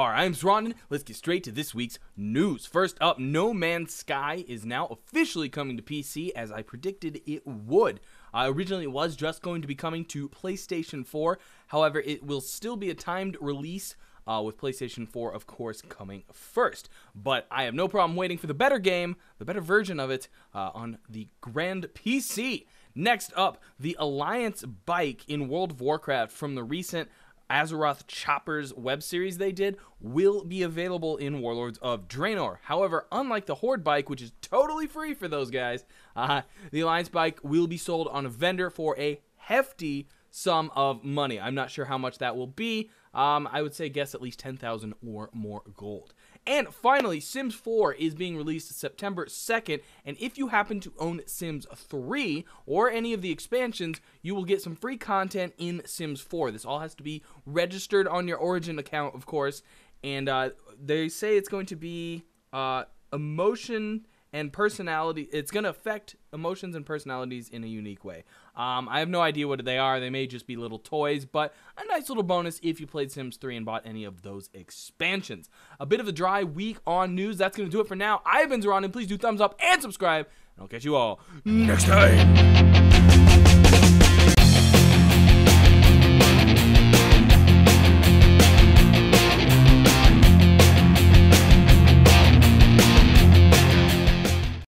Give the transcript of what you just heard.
are. I'm Sronden. Let's get straight to this week's news. First up, No Man's Sky is now officially coming to PC, as I predicted it would. Originally, it was just going to be coming to PlayStation 4. However, it will still be a timed release, with PlayStation 4, of course, coming first. But I have no problem waiting for the better game, the better version of it, on the grand PC. Next up, the Alliance bike in World of Warcraft from the recent Azeroth Choppers web series they did will be available in Warlords of Draenor. However, unlike the Horde bike, which is totally free for those guys, the Alliance bike will be sold on a vendor for a hefty sum of money. I'm not sure how much that will be. I would say guess at least 10,000 or more gold. And finally, Sims 4 is being released September 2nd, and if you happen to own Sims 3 or any of the expansions, you will get some free content in Sims 4. This all has to be registered on your Origin account, of course, and they say it's going to be emotion and personality. It's going to affect emotions and personalities in a unique way. I have no idea what they are. They may just be little toys, but a nice little bonus if you played Sims 3 and bought any of those expansions. A bit of a dry week on news. That's going to do it for now. I've been Zeron, and please do thumbs up and subscribe, and I'll catch you all next time.